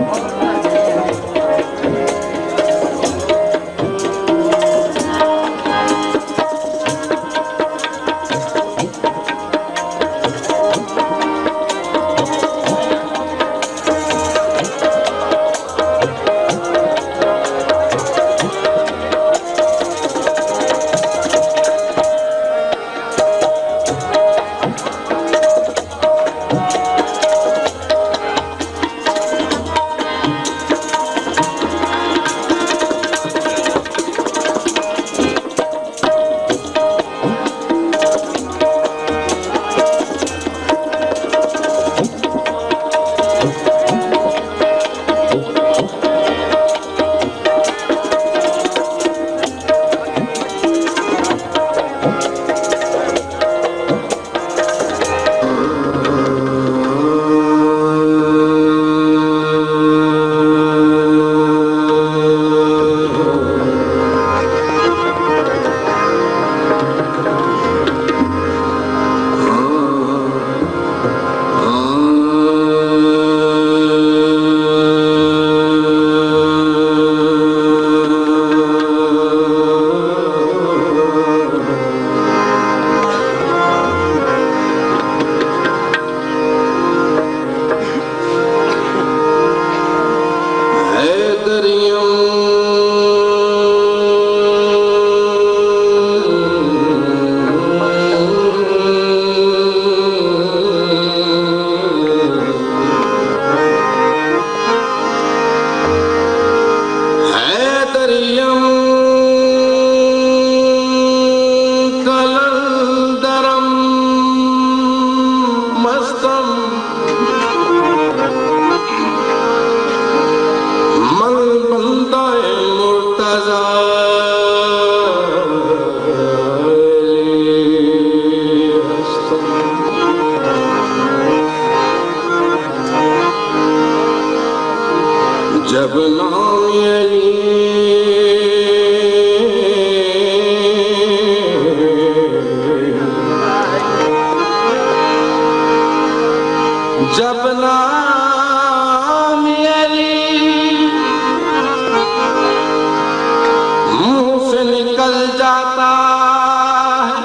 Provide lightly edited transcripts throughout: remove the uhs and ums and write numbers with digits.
जब नाम अली जब नाम अली मुंह से निकल जाता है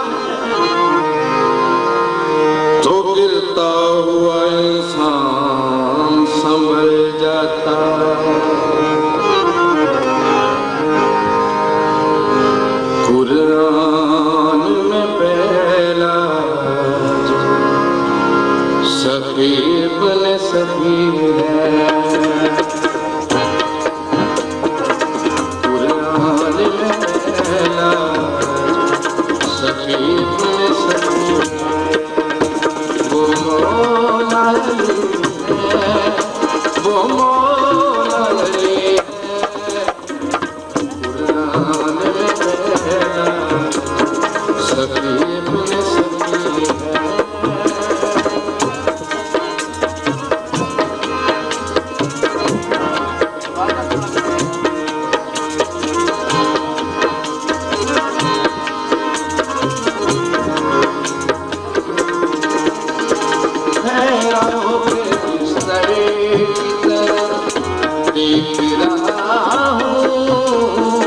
तो गिरता हुआ इंसान संभल जाता है। कुरान में पहला सफी बने सफी है। कुरान में पहला सफी बने सफी वो मौला अली है, वो मौला अली है। कुरान में पहला सफी बने सफी है। देख रहा हूँ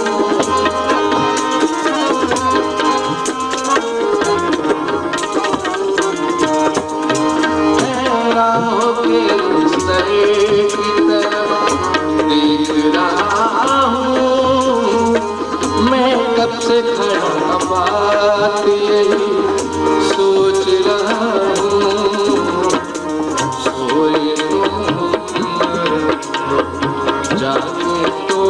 राहों के बिस्तरे की तरफ देख रहा हूँ मैं कब से खड़ा बात यही सोच रहा हूँ। सोए जागे तो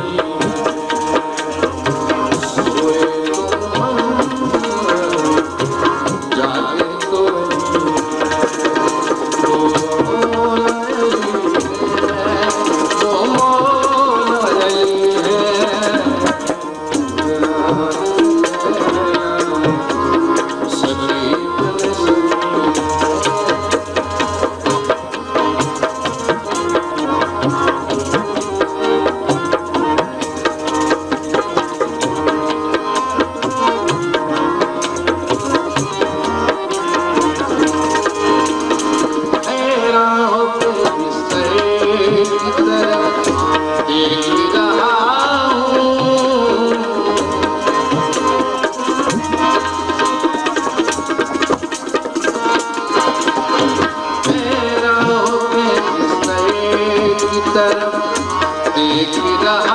सोए जागे तो तरफ देख रहा